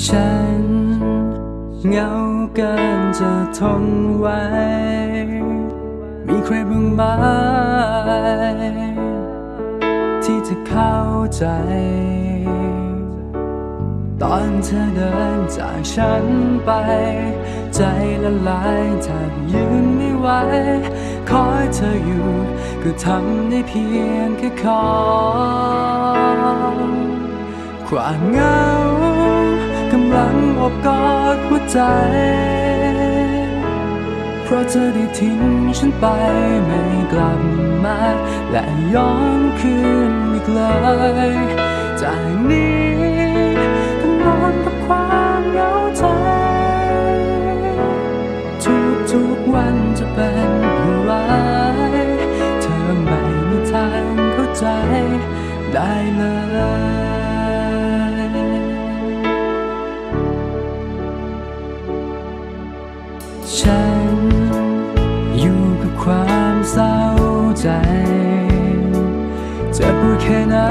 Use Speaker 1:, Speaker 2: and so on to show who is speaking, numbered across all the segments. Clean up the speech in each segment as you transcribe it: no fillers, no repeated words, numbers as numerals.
Speaker 1: ฉันเหงาเกินจะทนไว้มีใครบ้างไหมที่จะเข้าใจตอนเธอเดินจากฉันไปใจละลายแทบยืนไม่ไหวคอยเธออยู่ก็ทำได้เพียงแค่ขอความเหงากำลังอบกอดหัวใจเพราะเธอได้ทิ้งฉันไปไม่กลับมาและย้อนคืนอีกเลยจากนี้ต้องนอนกับความเหงาใจทุกวันจะเป็นอย่างไรเธอไม่มีทางเข้าใจได้เลยฉันอยู่กับความเศร้าใจเจ็บปวดแค่ไหน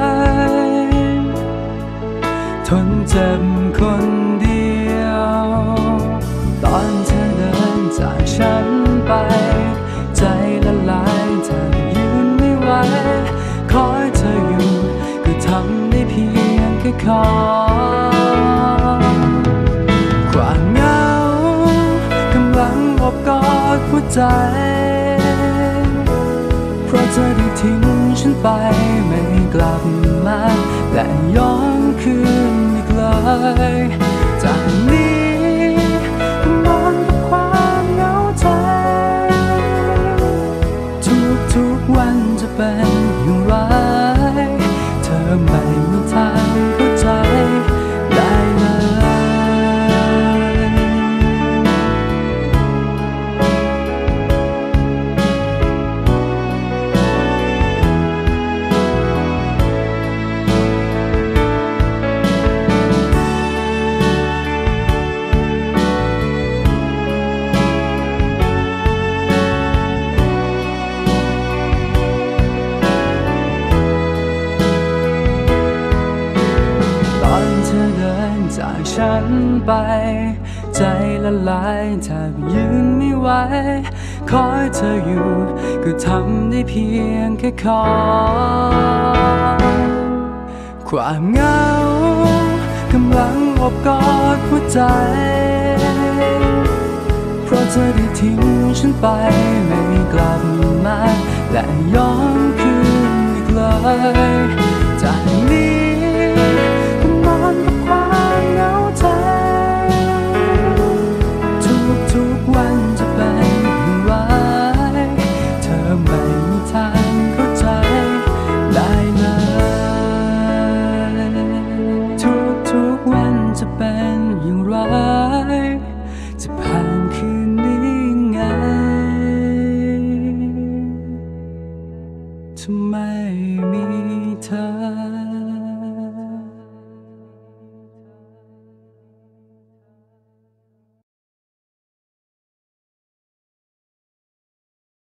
Speaker 1: ทนเจ็บคนเดียวตอนเธอเดินจากฉันไปใจละลายแทบยืนไม่ไหวคอยเธออยู่ก็ทำได้เพียงแค่ขอความเหงากำลังอบกอดหัวใจเพราะเธอได้ทิ้งฉันไปไม่กลับมาและย้อนคืนอีกเลยจากนี้ต้องนอนกับความเหงาใจทุกวันจะเป็นอย่างไรเธอไม่มีทางเข้าใจได้จากฉันไปใจละลายแทบยืนไม่ไหวคอยเธออยู่ก็ทำได้เพียงแค่ขอความเหงากำลังอบกอดหัวใจเพราะเธอได้ทิ้งฉันไปไม่กลับมาและย้อนคืนอีกเลยจากนี้ต้องนอนกับความเหงาใจทุกวันจะเป็นอย่างไรเธอไม่มีทางเข้าใจได้เลยทุกวันจะเป็นอย่างไรจะผ่านคืนนี้ไงถ้าไม่มีเธอ